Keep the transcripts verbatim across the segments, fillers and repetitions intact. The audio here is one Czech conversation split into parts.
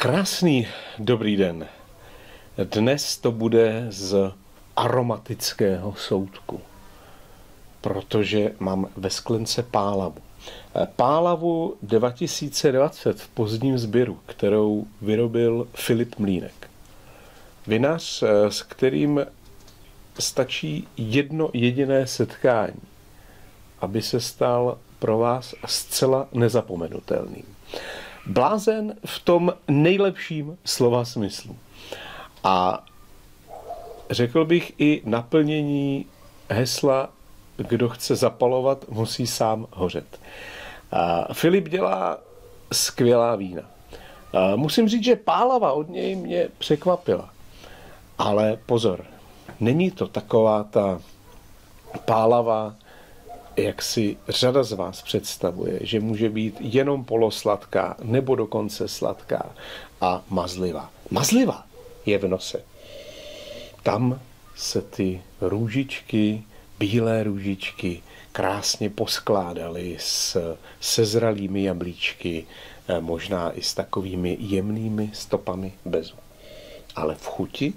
Krásný dobrý den. Dnes to bude z aromatického soudku, protože mám ve sklence pálavu. Pálavu dva tisíce dvacet v pozdním sběru, kterou vyrobil Filip Mlínek. Vinař, s kterým stačí jedno jediné setkání, aby se stal pro vás zcela nezapomenutelným. Blázen v tom nejlepším slova smyslu. A řekl bych i naplnění hesla, kdo chce zapalovat, musí sám hořet. A Filip dělá skvělá vína. A musím říct, že pálava od něj mě překvapila. Ale pozor, není to taková ta pálava, jak si řada z vás představuje, že může být jenom polosladká nebo dokonce sladká a mazlivá. Mazlivá je v nose. Tam se ty růžičky, bílé růžičky, krásně poskládaly s sezralými jablíčky, možná i s takovými jemnými stopami bezu. Ale v chuti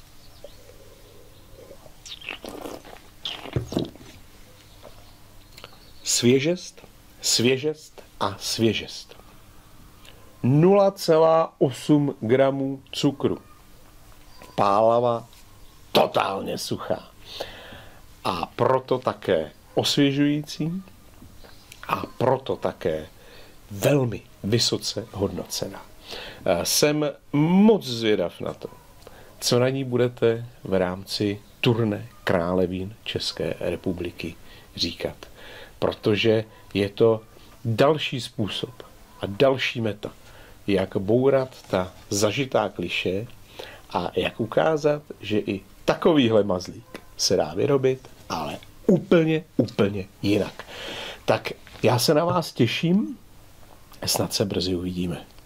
svěžest, svěžest a svěžest. nula celá osm gramů cukru. Pálava totálně suchá. A proto také osvěžující a proto také velmi vysoce hodnocená. Jsem moc zvědav na to, co na ní budete v rámci turné Krále vín České republiky říkat. Protože je to další způsob a další meta, jak bourat ta zažitá klišé a jak ukázat, že i takovýhle mazlík se dá vyrobit, ale úplně, úplně jinak. Tak já se na vás těším, snad se brzy uvidíme.